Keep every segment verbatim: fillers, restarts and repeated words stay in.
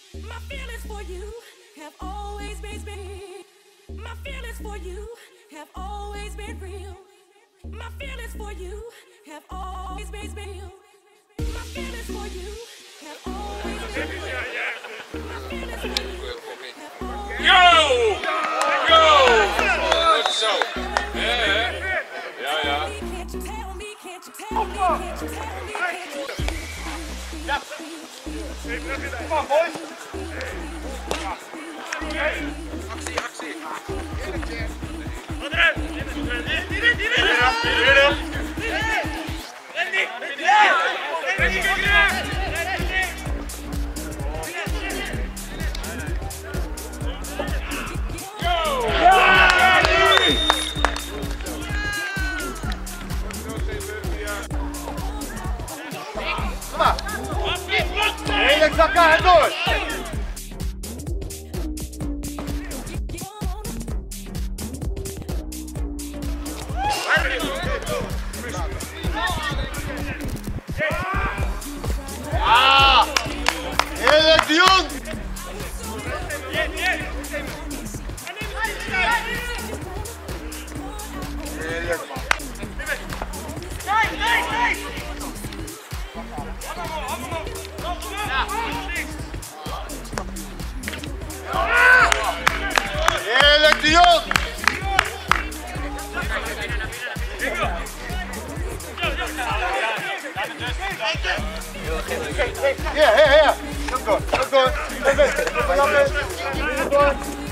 My feelings for you have always been been. My feelings for you have always been real. My feelings for you have always been real. My feelings for you have always been real. My feelings for you have always been Go! Go! Goed zo. Ja, ja. Ja. Can't you tell me, can't you tell me, can't you tell me, can't you tell me? Ja. Kom op, boys. Actie, actie. Wat eruit. Die erin, die erin. Randy. Randy, kom eruit. Kom maar. Hele zakken en door. Ah! Heerlijk, Dion! Heerlijk. Kijk, kijk, kijk! Heerlijk, Dion! Ja, ja, ja. Kom door, kom door. Kom door. Kom door.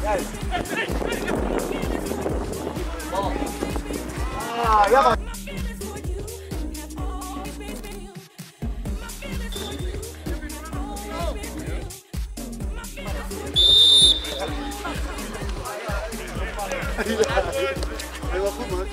Ah, ja man. Ja, heel goed man.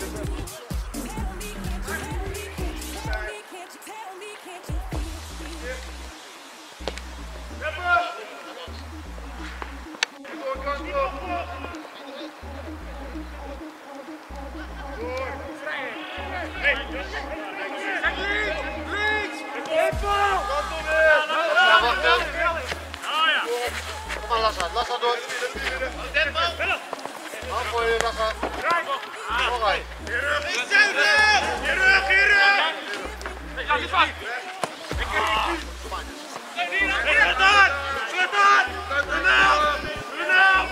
Kom maar Lassa, Lassa door. Hou voor je Lassa. Alright. Je rug, je rug, je rug. Ja, die vast. Sluit aan, sluit aan. Doe nou, doe nou.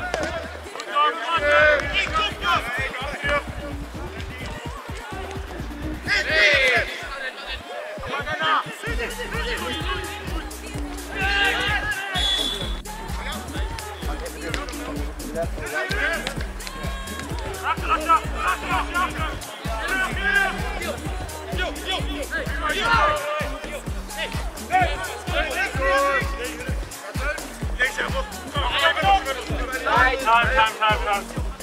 Ik kom je. Hey, kom maar daarna. Achter, achter, achter, achter, achter. Yo, yo, yo, yo. Time, time, time, time.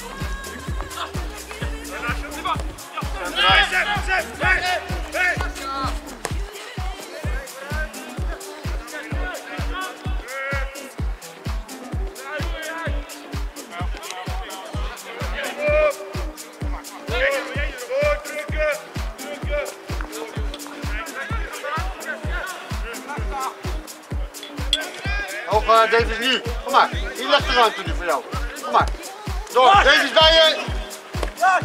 Hoog uh, Davis nu. Kom maar. Hier ligt de ruimte nu voor jou. Kom maar. Door. Davis bij je. Ja.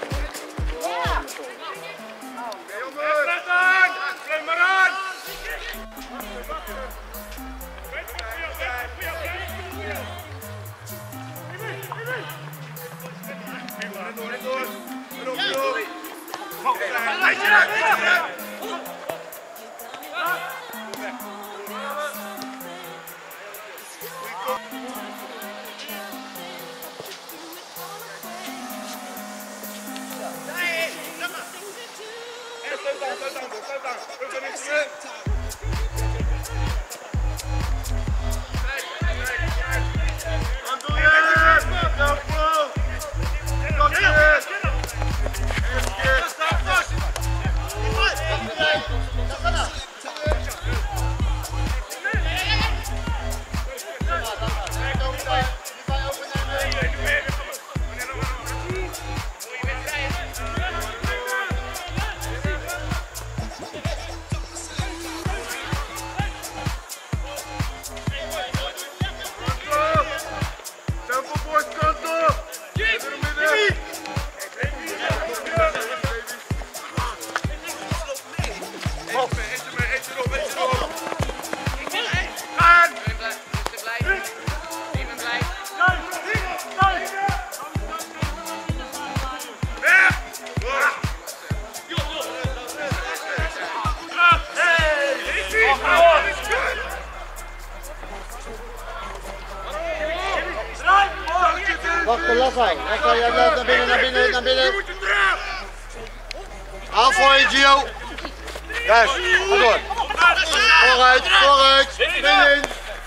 Blijf aan. Blijf maar aan. achter Lassa. Lassa, jij blijft naar binnen, naar binnen, naar binnen. Haal voor je, Gio. Juist, ga door. Vooruit, vooruit. Binnen.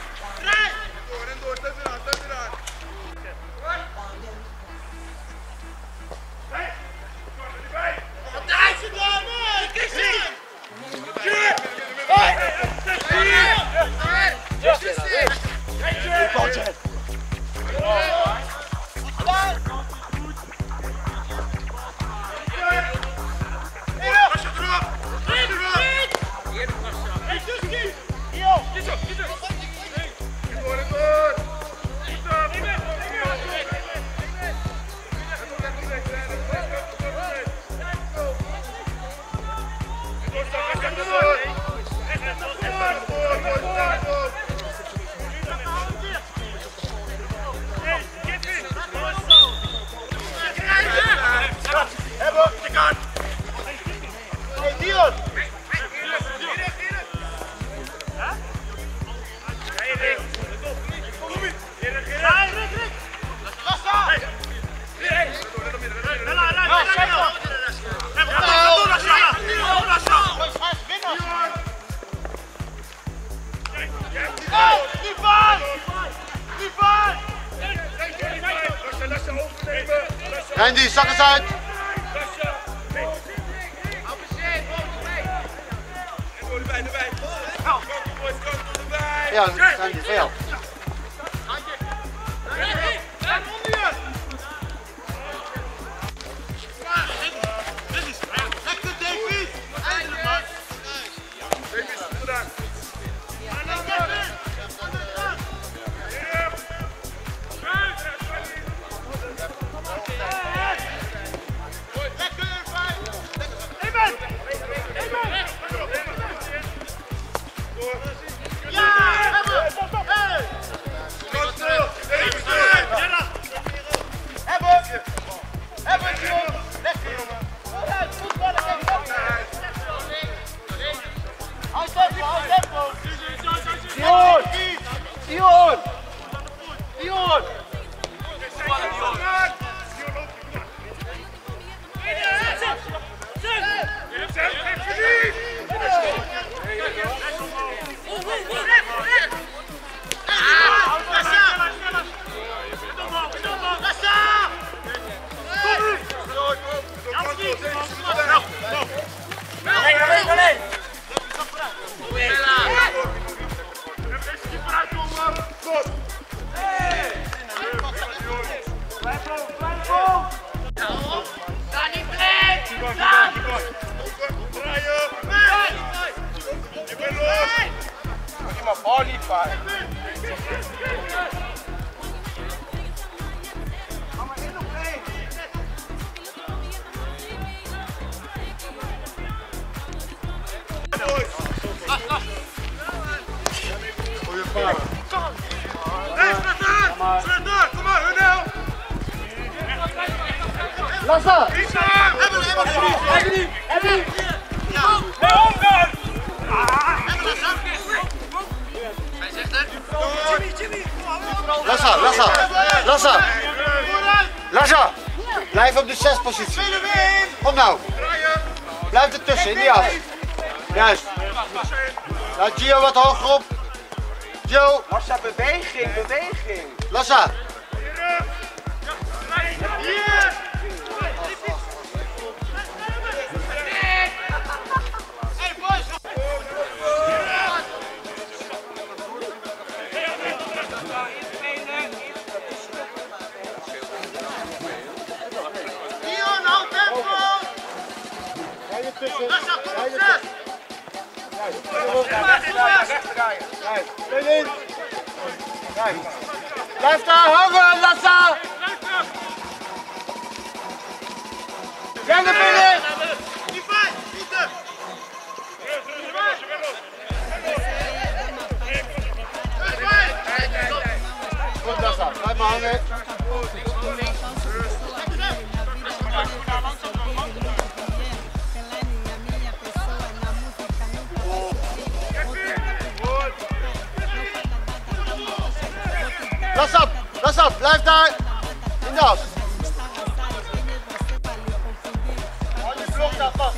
Randy, zak eens uit. Ja, Randy, voor jou. Lassa! Hebben we Hebben we Hebben we Ja! Hij zegt het. Jimmy, Jimmy! Lassa, Lassa! Lassa! Lassa! Blijf op de zes positie. Kom nou! Blijf ertussen, in die af. Juist. Laat Gio wat hoger op. Gio! Lassa, beweging, beweging! Lassa! Blijf daar hangen, Lassa! Jij naar binnen! Goed, Lassa, blijf maar hangen. Las op, las op, blijf daar! In de as. Hou die blok daar vast.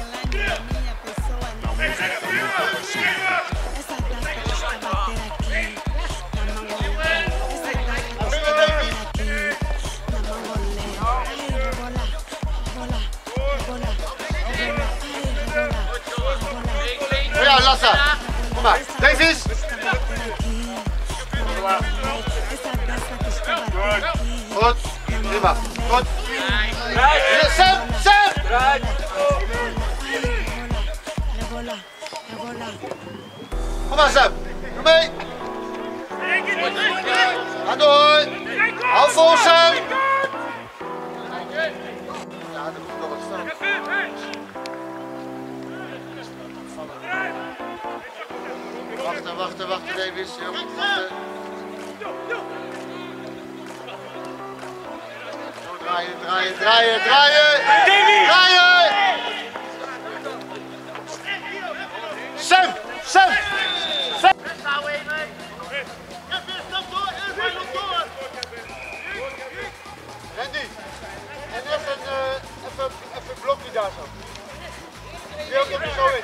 Ja, Lassa. Kom maar. Davies. Goed. Prima. Goed. Ja, Sam. Sam. Kom maar, Sam. Doe mee. Ga door. Hou vol, Sam. Ja, dat moet nog wat staan. Wachten, wachten, wachten, Davies. Wachten. Zo draaien, draaien, draaien, draaien! Draaien! Sam! Sam! Sam! Randy! En even een, uh, even, even een blokje daar zo. Deel het er zo in.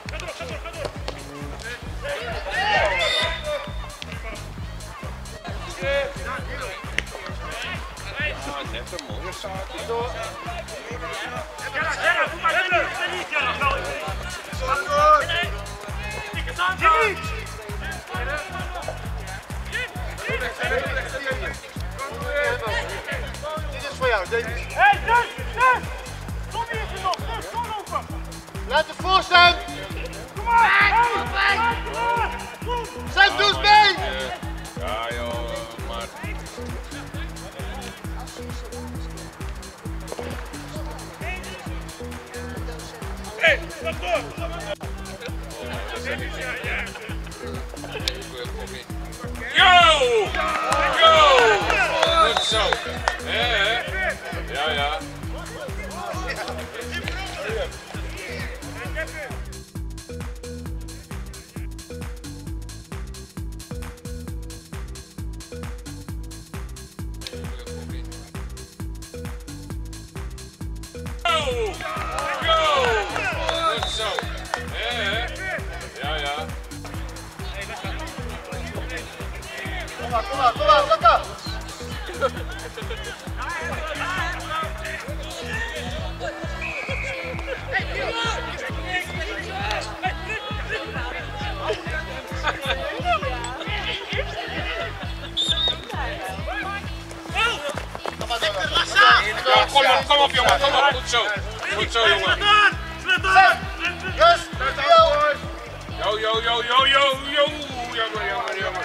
Dit is voor jou, Davies. Hé, dus, dus! Kom hier eens nog, dus, kom open! Laat het voor staan! Kom maar! Hey, kom! Sam, doe eens mee! Ja joh, maar... Hé, stap door! Go! Go! Goed zo. Hé, ja, ja. Go! Go! Goed zo. Hé, ja, ja. Kom maar, kom maar, kom maar, lekker! Ja, kom op, kom op jongen, kom op. Goed zo. Goed zo jongen. Rust! Yo, yo, yo, yo, yo, yo. Jammer, jammer, jammer.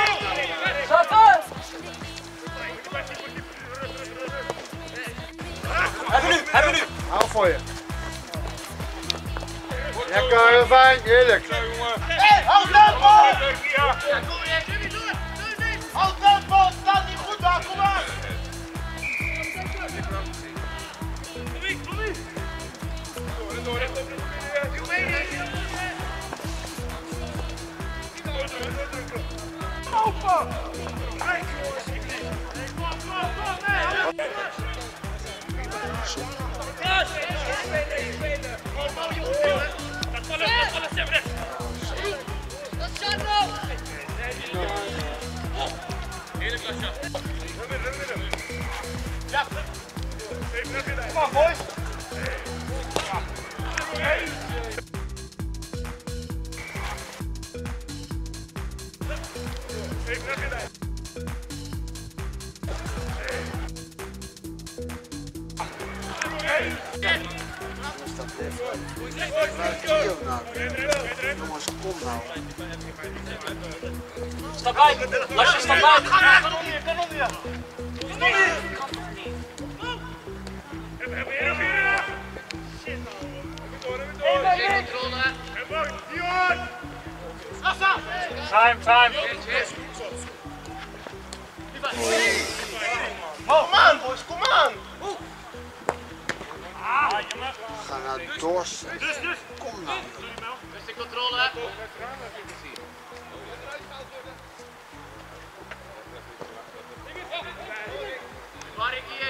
Hebben nu, hebben nu! Hou voor je. Lekker, fijn, heerlijk. Hé, houd tempo! Houd tempo, het staat niet goed daar, kom maar! Open! Kijk! Kom maar, boys! Jongens, kom nou. Stap uit! Lasje, stap uit! Kanon hier, kanon hier! Kanon hier! Time, time! Kom aan, boys, kom aan! Ga nou door. Kom nou. Rustig controle. Waar ik hier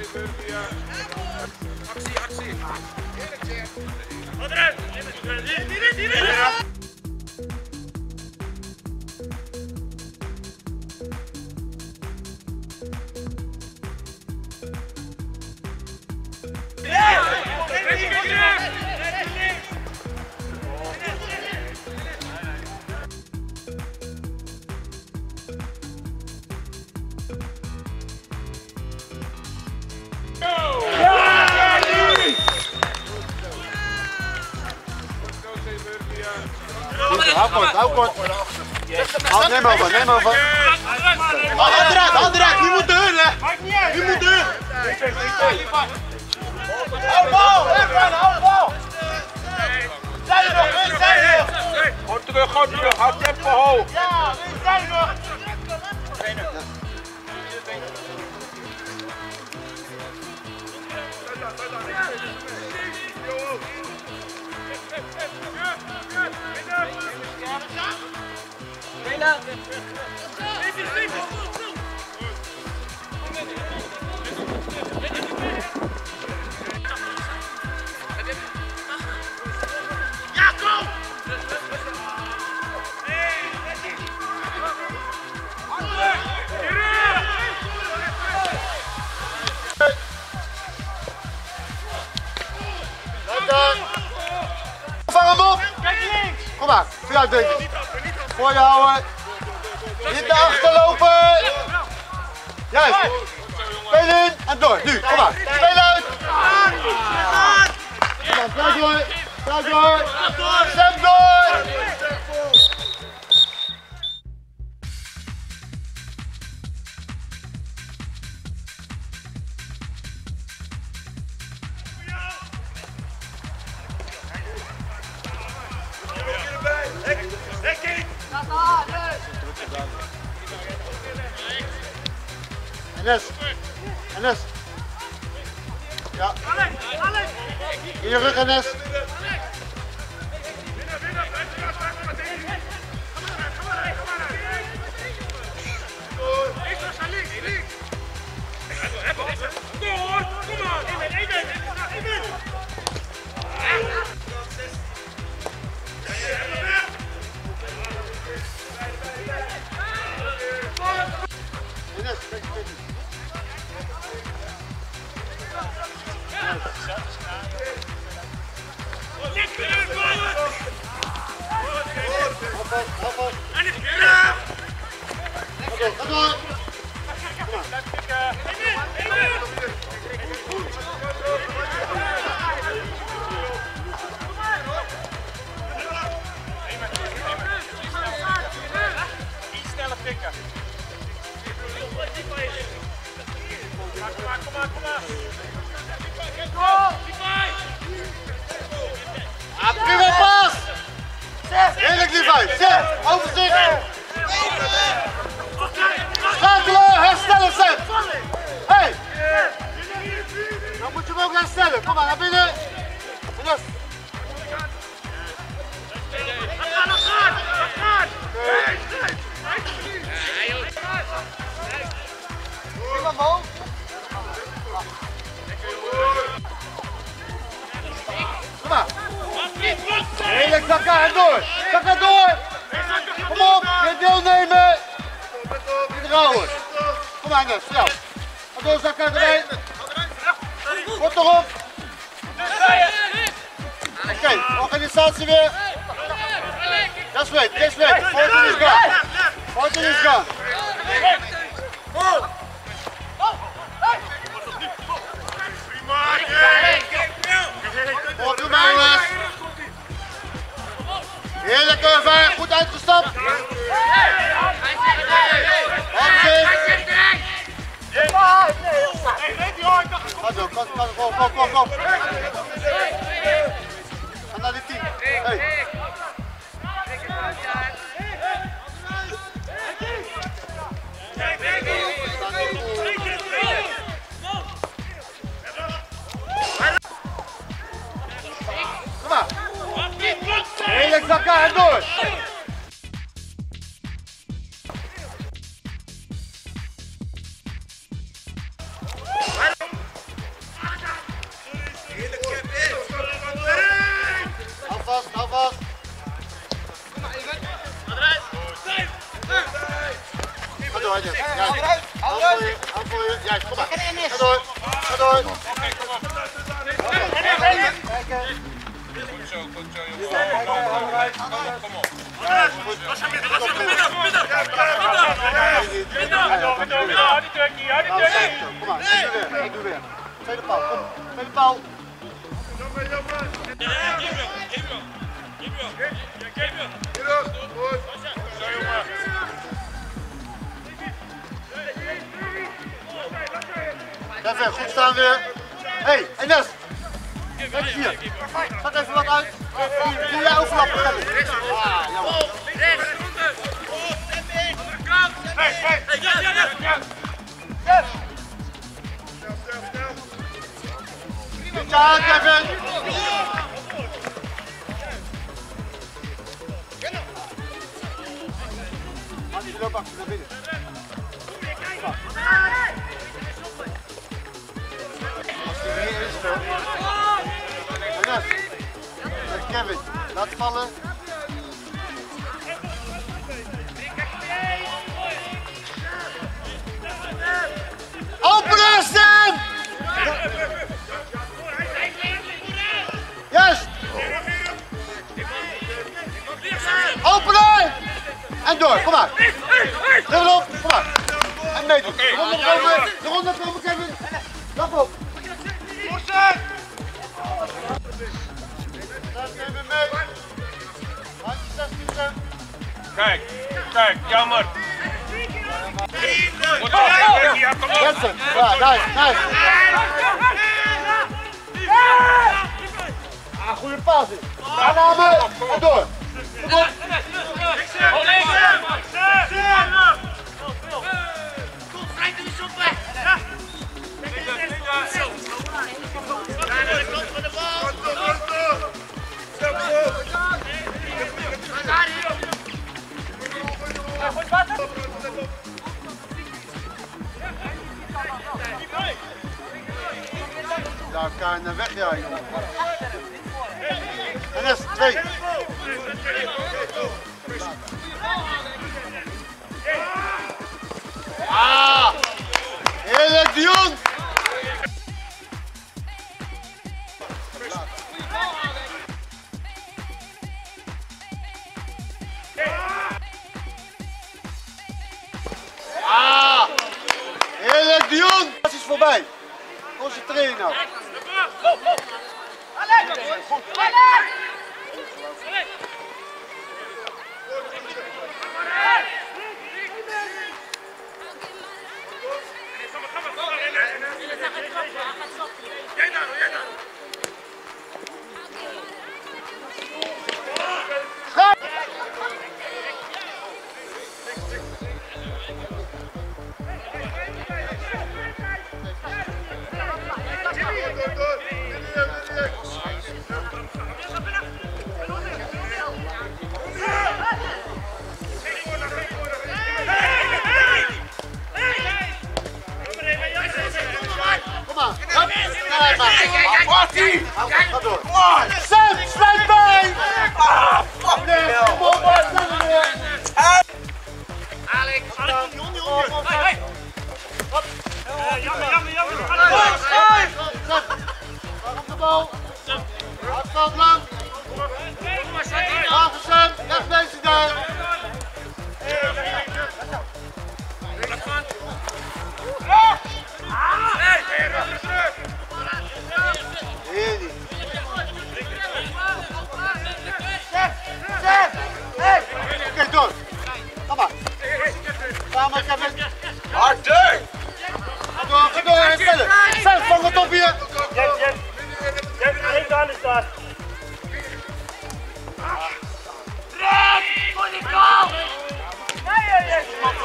Actie, actie. Wat eruit. Hier, hier, hier. Hou kort, hou kort. Neem over, neem over. Hand eruit, hand eruit. Nu moet de hun, hè. Nu moet de hun. Hou de bal, even, hou de bal. Zijn er nog, wie zijn er nog? Gewoon terug, gewoon terug. Houd tempo hoog. Ja, wie zijn er nog? Vang hem op! Kom maar, vooruit denken. Voor je houden. Niet naar achter lopen. Juist. Speel in en door. Nu, kom maar. Speel uit. Kom maar, blijf door. Blijf door. Zet door. Enes, Enes. Ja. In je rug, Enes. Iets sneller pikken. Kom maar, kom maar, kom maar. Ah, prima pas! Heerlijk die vijf. Zet, overzicht. Schakelen, herstellen, zet. Hey! Dan moet je hem ook herstellen. Kom maar, naar binnen. En dat. Prima man. Kom maar. Heerlijk, zakken en door. Zakken door. Kom op, je deelnemen. Niet rouwen. Kom maar, Nes, snel. Ga door, zakken erbij. Komt erop. Oké, okay, organisatie weer. Just wait, just wait. fourteen is gone. fourteen is gone. Op de mijnles. Heerlijk curve, goed uitgestapt. Ga zo, kom, kom, kom, kom, kom, kom. Ga naar die tien. Hey. Kom maar. Heerlijk zakken en door. door, Enes. Juist. Hou voor je, hou voor je. Juist, kom maar. Ga door, ga door. Kijken. Goed zo, goed zo, jongen. Kom op. Los hem midden, los hem midden, midden! Kom maar, ik doe weer, ik doe weer. Tweede paal, kom. Tweede paal. Even, goed staan weer. Hé, hey, Enes. Kijk hier. Zet even wat uit. Doe jij overlappen, Kevin. Ah, jammer. Hey, hey, hey, ja, ja, ja! Ja! Goed aan, Kevin. Haal die loop achter naar binnen. Als die weer is, speelt. Enes, met Kevin, laat vallen. Openen, Sam! Juist! Openen! En door, kom maar. Dubbel op, kom maar. En meedoen. De ronde komen, de ronde komen, Kevin. Lap op. Even mee. Handje zestien. Kijk, kijk, jammer. Jensen, ja, nice, nice. Ah, goede paas. Aanname en door. Kom op. Daar kan je weg, ja, jongen. En dat is twee. Ah! Heerlijk, Dion! Ah! Heerlijk, Dion! Dat is voorbij. Concentreer je nou. Jij daar, jij daar! Ga door. Sam, sluit bij! Ah, fuck Nee, kom op, staan we weer. Alex! Alex, die hond, die hond! Hey, hey! Jammer, jammer, jammer! Waar op de bal? Afstand lang. Laten Sam, wegwezen daar. Heerlijk. Oké, door. Kom maar. Samen, Kevin. Harder! Ga door, ga door, herstellen. Sam, vang het op hier. Jet, jet. Jet, één aan is daar. Red! Voor die goal! Nee, nee, nee.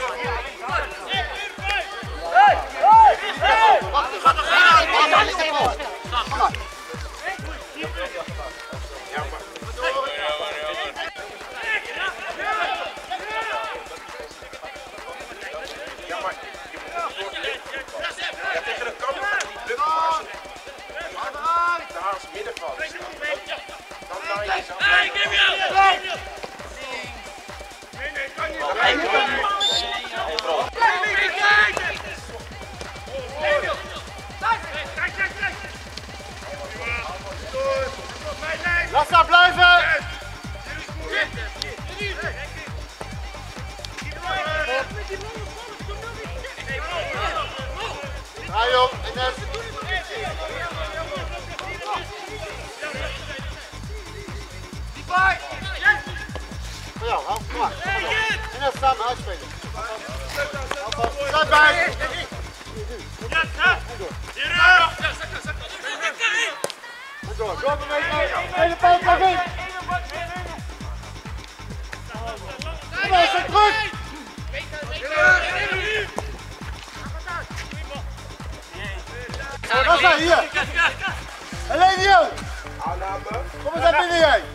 Hey, hey, hey! Wacht, ga door, ga door. Kom maar. Middenveld. Lassa, blijven! Draai op, Ines. Voor jou, hou, kom maar. Ines, samen uitspelen. Sta bij! Door, door bewegen. Hele pijl terug in. Kom maar, zet terug. Rassa, hier. Elenio. Kom eens naar binnen jij.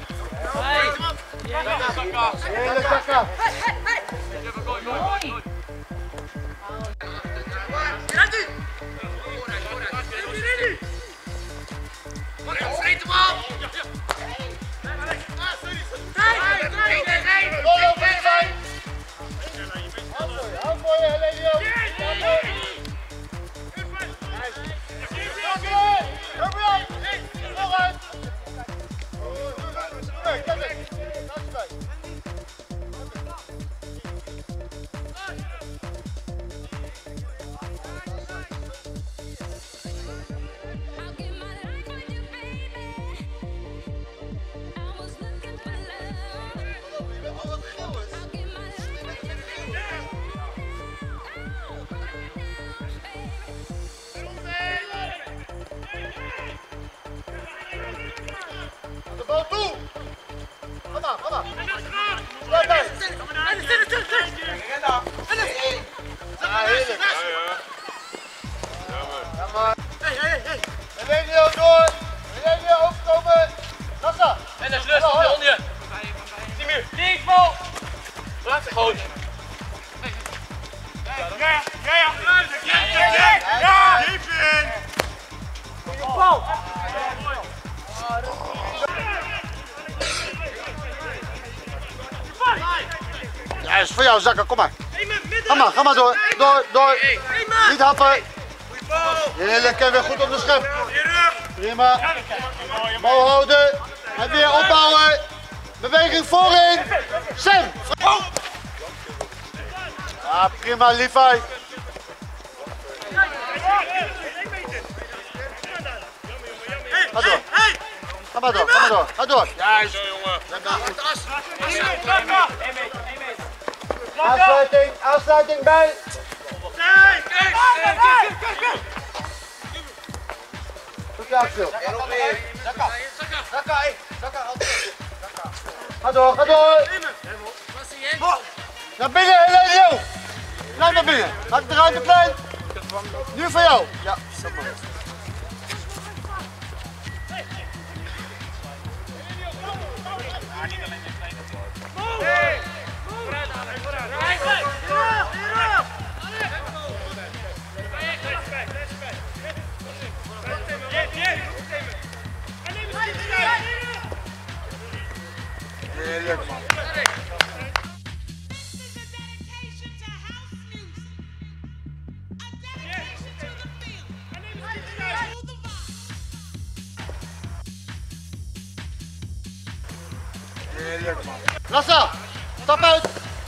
Hele Zakka. Hou voor je, Elenio. Vooruit. Kijk, kijk eens. Bal toe! Kom maar, kom maar. Blijf bij. Ja, heerlijk. Ja, maar. Hey, hey, hey. Elenio door. Elenio overkomen. Lassa. En dat is lust, onder je. Timur. Linksbal. Laat het gewoon. Ja, ja, ja. Ja, ja. Diep in. Goeie bal. Ja, is voor jou, Zakka, kom maar. Ga maar, ga maar door. Door, door. Niet happen. Heerlijk, en weer goed op de schep. Prima. Bal houden. En weer opbouwen. Beweging voorin. Sam. Ja, prima, Levi. Ga door. Ga maar door, ga maar door. Ga door. Juist. Zo jongen. Aansluiting, aansluiting bij. Goed Axel. Ga door, ga door. Naar binnen, Elenio. Blijf naar binnen. Maak de ruimte klein. Nu voor jou. Ja, stop maar. Heerlijk man. Heerlijk man. Lassa, stap uit.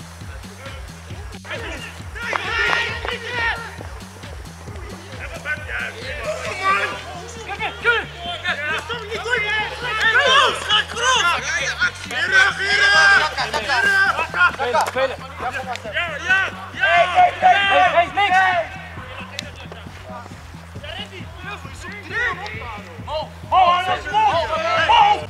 Spelen. Ja, ja, ja! Hey, niks! Ho, ho, ho!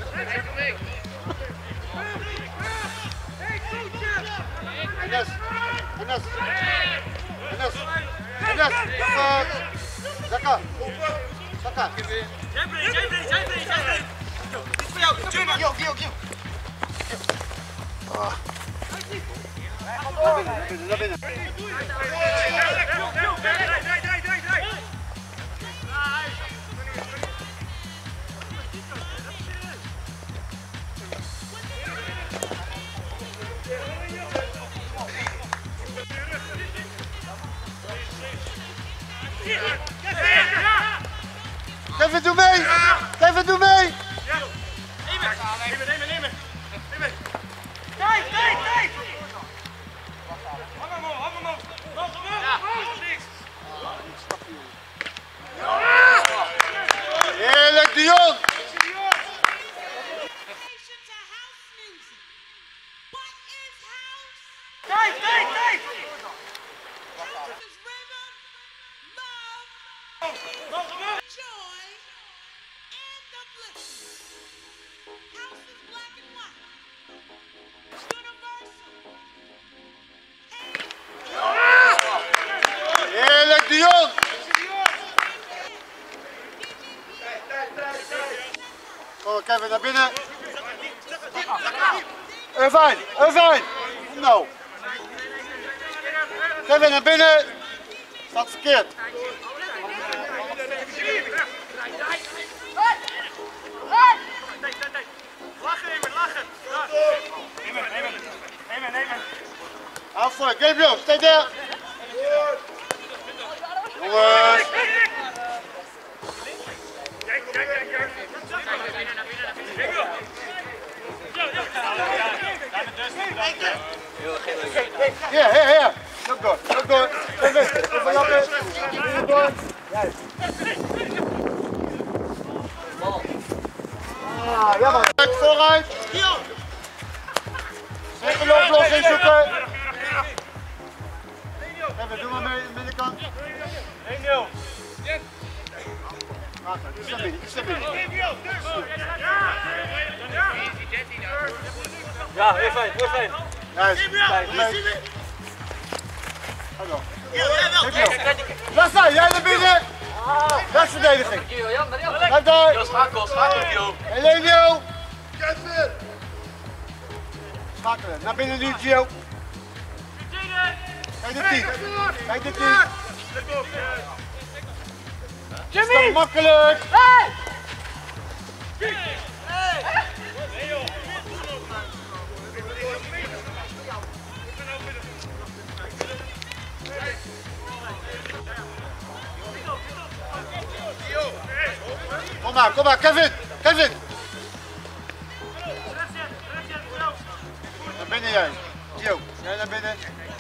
Ines, Ines, Ines, Ines, uh, Zakka, Zakka. Jij brengt, jij brengt, jij brengt, jij brengt! Dit is voor jou, Jimmy! Yo, yo, yo! Ah. Naar binnen. Kevin, doe mee! Kevin, doe mee! Nemen, nemen, nemen. Nemen. Kijk, kijk, kijk. Hang hem op, hang hem op. Hang hem op. Niks. Heerlijk, de Jong. Kijk, kijk, kijk. Heerlijk, de Jong. Kom, Kevin, naar binnen. Irvine, Irvine. Nou. Kevin, naar binnen. Staat verkeerd. Lachen, Emer, lachen. Nemen, nemen. Nemen, nemen. Hou voor, Gabriel, stay there. Jongens. Kijk, kijk, kijk, kijk. Hier, hier, hier. Loop door, loop door. Even, overlappen. Loop door. Juist. Ah, ja man. Vooruit. Simpele oplossing zoeken. Even, doe maar mee aan de binnenkant. één nul. Wacht, iets naar binnen, iets naar binnen. Ja, weer fijn, weer fijn. Juist, mee. Ga door. Lassa, jij naar binnen. Restverdediging. Blijf daar. Yo, schakel, schakel, Gio. Elenio. Schakelen, naar binnen nu, Gio. Kijk de tien. Kijk de tien. Jimmy! Makkelijk! Hey! Kom maar, kom maar, Kevin! Kevin! Naar binnen jij. Gio, jij naar binnen.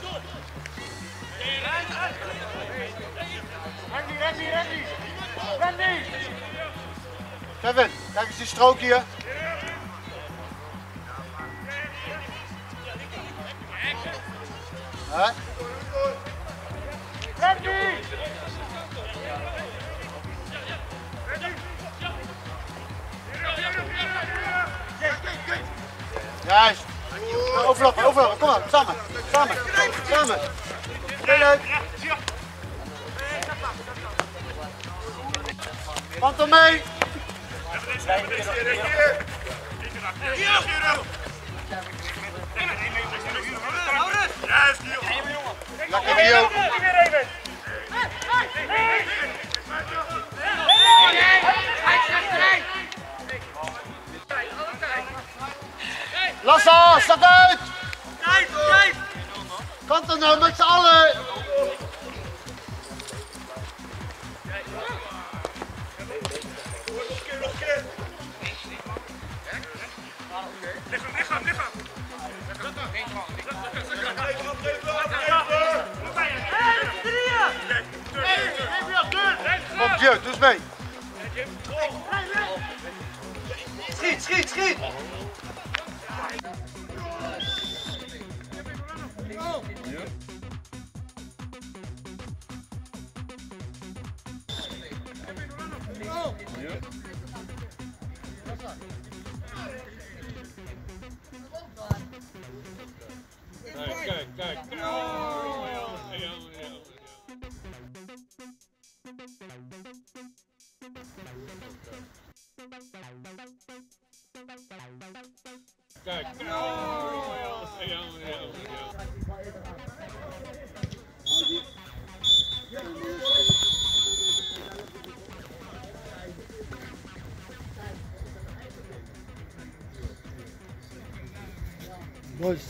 Randy, Randy, Randy. Randy. Kevin, kijk eens die strook hier. Hè? Randy. Juist. Overlappen, overlappen. Kom maar, samen. Samen. Samen. Heel leuk. Want er mee. Lekker Gio. Lassa, stap uit! Kijk, kijk! Kant er nou met z'n allen! Lichaam, lichaam, lichaam! Kom Gio, doe eens mee! Schiet, schiet, schiet! Kijk, kijk, kijk. Oh, ja, ja, ja. Kijk, oh, ja, ja, ja. Boys.